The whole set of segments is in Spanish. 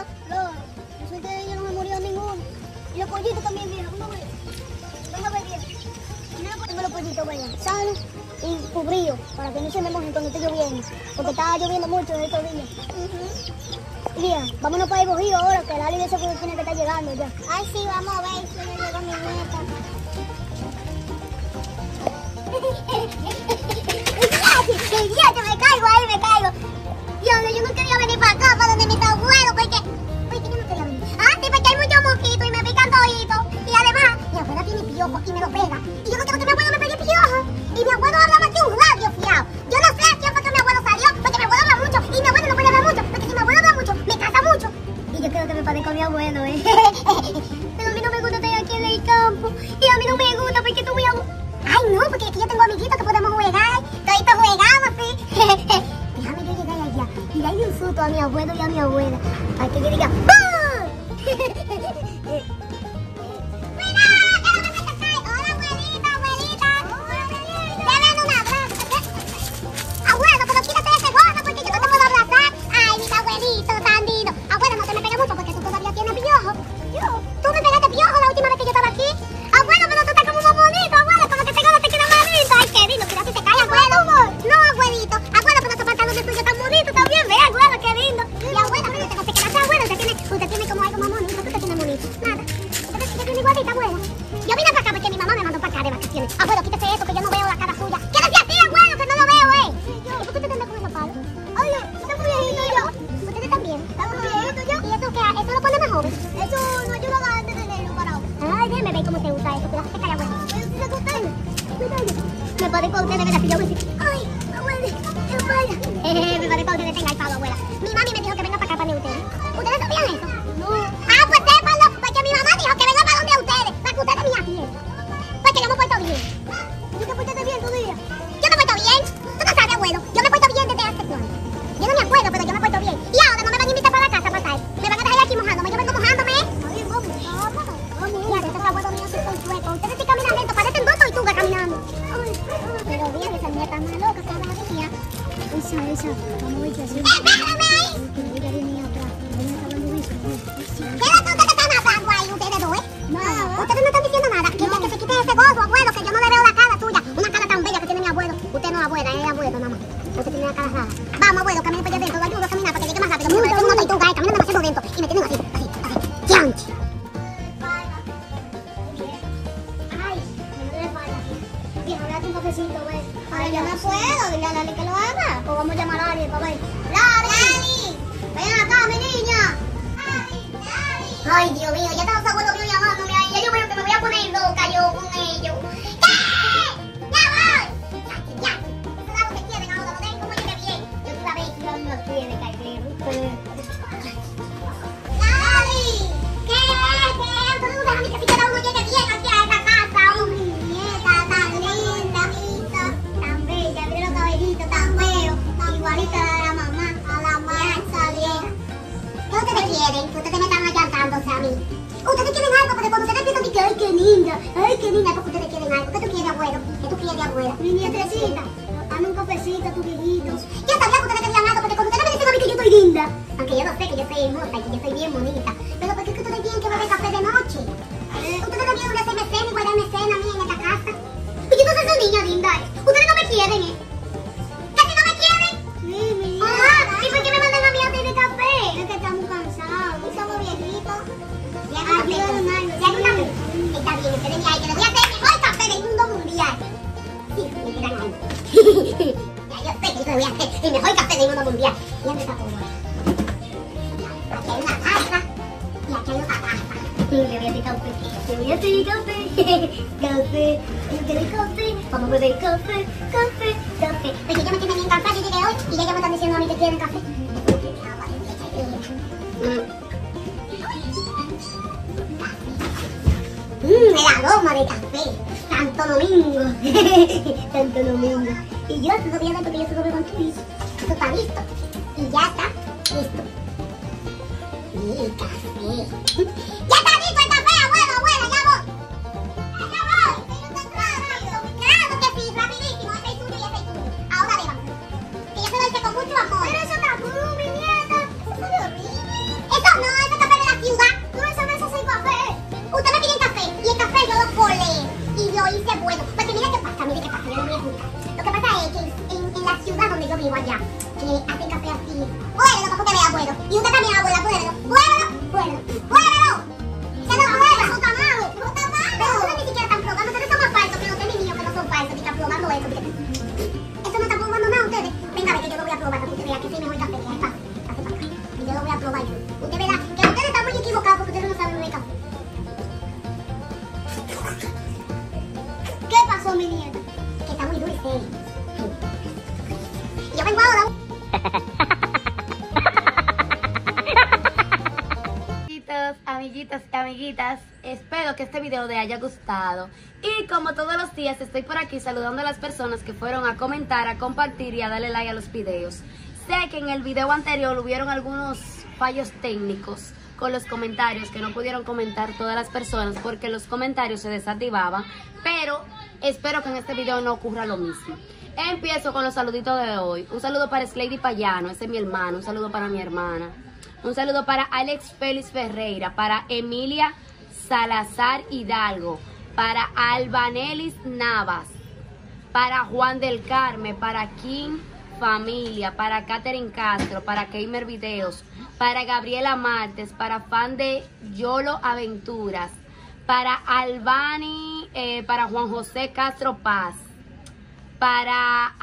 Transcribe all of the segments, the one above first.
Flor, yo soy que ella no me murió ninguno. Y los pollitos también, vieja, uno ve. Venga, ve bien. Mira, tengo los pollitos, vean, sanos y cubridos, para que no se me mojen cuando esté lloviendo. Porque está lloviendo mucho en estos días. Mira, vámonos para el Bojío ahora, que la Lili seguro tiene que estar llegando ya. Ay, sí, vamos a ver si me llegó mi nieta. ¡Ya, me caigo ahí, me caigo! Dios, yo no quería venir para acá, para donde me está abuelo, porque yo no quería venir. Ah, sí, porque hay muchos mosquitos y me pican toditos. Y además, mi abuela tiene piojo y me lo pega. Y yo no quiero que mi abuelo me pegue piojo. Y mi abuelo habla más que un radio, fiao. Yo no sé quién fue que mi abuelo salió, porque mi abuelo habla mucho. Y mi abuelo no puede hablar mucho, porque si mi abuelo habla mucho, me casa mucho. Y yo creo que me parezco a mi abuelo, Pero a mí no me gusta estar aquí en el campo. Y a mí no me gusta porque tú mi abuelo... Ay, no, porque aquí yo tengo amiguitos que podemos jugar. Toditos jugamos, sí. Déjame yo llegar allá y darle un susto a mi abuelo y a mi abuela. Para que yo diga ¡pum! Abuelo, pero quítate ese gorro porque yo no te puedo abrazar. Ay, mi abuelito tan lindo. Abuelo, no te me pegues mucho porque tú todavía tienes piojo. Tú me pegaste piojo la última vez que yo estaba aquí. Abuelo, pero tú estás como más bonito, abuelo. Como que te quedas, te queda más lindo. Ay, qué lindo, cuidado si te cae, abuelo. No, abuelito. Abuelo, pero esos pantalones tuyos tan bonitos también. Ve, abuelo, qué lindo. Y abuelo, mira, te quedaste, abuelo. Usted tiene como algo más bonito. ¿Qué usted tiene bonito? Nada. Usted tiene igualita, abuela. Yo vine para acá porque mi mamá me mandó para acá de vacaciones. Abuelo, quítese eso que yo no veo la cara suya. Quédese así, abuelo, que no lo veo, ¿Y por qué usted anda con esos palos? Oye, está muy viejito yo. ¿Ustedes también? ¿Está muy viejito yo? ¿Y eso qué? ¿Eso lo pone más joven? Eso no ayuda a tenerlo parado. Ay, déjeme ver cómo te gusta eso. Cuidado, te cae, abuelo. ¿Pero si se gusta él? Me parezco a usted de verdad que yo me siento. Ay, abuela, abuela. Me parezco a usted de tenga el palo, abuela. Mi mami me dijo que venga para acá para donde ustedes. ¿Ustedes sabían eso? No. Ah, pues sépanlo, porque mi mamá dijo que venga para donde ustedes, para que ustedes me atiendan. Porque yo me porto bien. ¿Y te portaste bien tu día? Yo me porto bien. Tú no sabes, abuelo. Yo me porto bien desde hace cuándo. Yo no me acuerdo, pero yo me porto bien. Y ahora no me van a invitar para la casa a pasar. Me van a dejar aquí mojándome. Yo vengo mojándome. Está bien, vamos. Ya, estos abuelos míos son chuecos. Ustedes sí caminan lento, parecen dos tortugas caminando. Pero bien, esa niña está más loca cada día. Esa. Vamos a ir así. ¡Espérame ahí! Mira, viene atrás. Viene acabando eso. Quédate, ustedes están hablando ahí, ustedes dos, No. Ustedes no están diciendo nada. Que se quite ese gorro, abuelo, que yo no le veo la cara tuya. Una cara tan bella que tiene mi abuelo. Usted no es abuela, es abuelo, mamá. Usted tiene la cara rara. Vamos, abuelo, camine para allá adentro. Lo ayudo a caminar para que llegue más rápido. Me parece una tortuga, camina demasiado lento. Y me tienen así. ¡Chanch! Ay, me duele espalda. Viejo, date un cafecito, güey. Ay, yo no puedo. Dile a Lali que lo haga. O vamos a llamar a Lali para ver. ¡Lali! ¡Ven acá, mi niña! ¡Lali! Ay, Dios mío, ya están los abuelos míos llamándome ahí. Ya yo veo que me voy a poner loca yo con ellos. ¿Qué? ¡Ya voy! Ya. Eso es lo que quieren ahora. No dejen como llegue bien. Yo te la veo y yo no tiene caer. ¡Lali! ¿Qué? Entonces no deja ni que siquiera uno llegue bien aquí a esta casa. Mi nieta tan linda, mita. Tan bella, mira los cabellitos tan feos. Igualita a la mamá, a la mancha vieja. ¿Qué ustedes quieren? Que ustedes me están allantándose a mí. Ustedes quieren algo, porque cuando ustedes empiezan a decir, ¡ay, qué linda! Es porque ustedes quieren algo. ¿Qué tú quieres, abuelo? ¿Qué tú quieres, abuela? Mi nietecita, dame un cafecito, tu viejito. Yo sabía que ustedes querían algo, porque cuando ustedes me dicen a mí que yo estoy linda, aunque yo no sé que yo soy hermosa y que yo soy bien bonita, pero porque es que ustedes tienen que beber café de noche. Ustedes no vieron de hacerme cena y guardarme cena a mí en esta casa. Y yo no soy su niña linda, Ustedes no me quieren, ¿Que si no me quieren? Sí, mi niña. ¿Y por qué me mandan a mí a hacer de café? Es que estamos cansados. Y somos viejitos. Está bien, ustedes me hay que le voy a hacer el mejor café del mundo mundial. Sí, me quedan ahí. Ya yo sé que yo le voy a hacer el mejor café del mundo mundial. Y dónde está todo. Aquí hay una taza y aquí hay otra taza. Le voy a hacer café. Le voy a hacer café. Café. ¿No quieres café? Vamos a beber café. Café. Porque yo me tiene bien cansada, yo llegué hoy y ya me están diciendo a mí que quieren café. El aroma de café. Santo Domingo. Santo Domingo. Y yo se lo voy a dar porque yo se lo veo con chorizo. Esto está listo. Y ya está listo. Y café. ¡Ya está listo el café, abuelo, abuela! ¡Ya voy! ¡Ya voy! ¡Claro que sí! ¡Rapidísimo! Ese es tuyo y ese es tuyo. Ahora déjame. Que yo se lo hice con mucho amor. Pero eso está crudo, mi nieta. Eso sabe horrible. Eso no ciudad donde yo vivo allá, que hacen café así. Bueno, para que vea, bueno. Y usted también, abuela, bueno. Bueno. Se lo prueba. Eso está malo. Pero ustedes ni siquiera están probando. Ustedes son más falsos que los de niños que no son falsos. Que están probando eso. Eso no está probando nada ustedes. Venga, a ver que yo lo voy a probar para que usted vea que sí es mejor café. Ahí pase para acá. Y yo lo voy a probar yo. Usted verá que ustedes están muy equivocados porque ustedes no saben beber café. ¿Qué pasó, mi nieta? Que está muy dulce. Y yo vengo ahora. Amiguitos y amiguitas, espero que este video les haya gustado. Y como todos los días estoy por aquí saludando a las personas que fueron a comentar, a compartir y a darle like a los videos. Sé que en el video anterior hubieron algunos fallos técnicos con los comentarios, que no pudieron comentar todas las personas porque los comentarios se desactivaban, pero espero que en este video no ocurra lo mismo. Empiezo con los saluditos de hoy. Un saludo para Slady Payano, ese es mi hermano. Un saludo para mi hermana. Un saludo para Alex Félix Ferreira, para Emilia Salazar Hidalgo, para Albanelis Navas, para Juan del Carmen, para Kim Familia, para Catherine Castro, para Keimer Videos, para Gabriela Martes, para fan de Yolo Aventuras, para Albani, para Juan José Castro Paz, para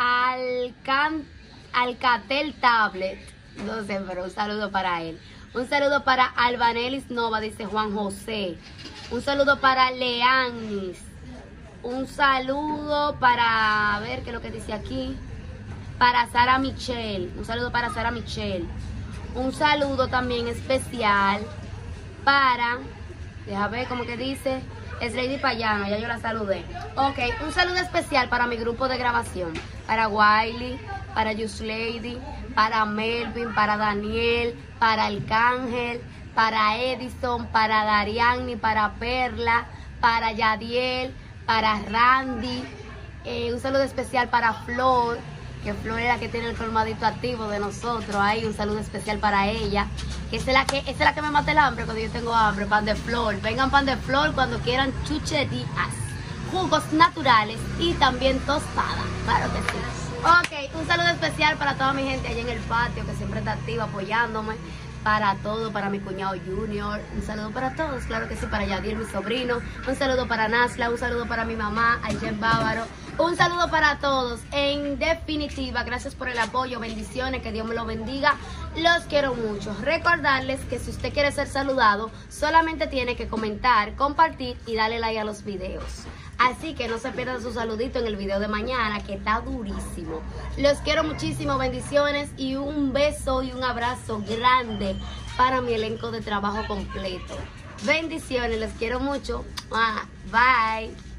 Alcatel Tablet. No sé, pero un saludo para él. Un saludo para Albanelis Nova, dice Juan José. Un saludo para Leanis. Un saludo para, a ver qué es lo que dice aquí, para Sara Michelle. Un saludo para Sara Michelle. Un saludo también especial para, déjame ver cómo que dice, es Lady Payano, ya yo la saludé. Ok, un saludo especial para mi grupo de grabación, para Wiley, para Just Lady, para Melvin, para Daniel, para Arcángel, para Edison, para Dariani, para Perla, para Yadiel, para Randy. Un saludo especial para Flor, que Flor es la que tiene el colmadito activo de nosotros. Ahí un saludo especial para ella, que esa es la que me mata el hambre cuando yo tengo hambre. Pan de Flor, vengan Pan de Flor cuando quieran chucherías, jugos naturales y también tostadas, claro que sí. Ok, un saludo especial para toda mi gente allá en el patio que siempre está activa apoyándome, para todo, para mi cuñado Junior, un saludo para todos, claro que sí, para Yadiel, mi sobrino, un saludo para Nasla, un saludo para mi mamá, Ayjen Bávaro, un saludo para todos. En definitiva, gracias por el apoyo, bendiciones, que Dios me lo bendiga, los quiero mucho. Recordarles que si usted quiere ser saludado, solamente tiene que comentar, compartir y darle like a los videos. Así que no se pierdan su saludito en el video de mañana, que está durísimo. Los quiero muchísimo, bendiciones y un beso y un abrazo grande para mi elenco de trabajo completo. Bendiciones, les quiero mucho. Bye.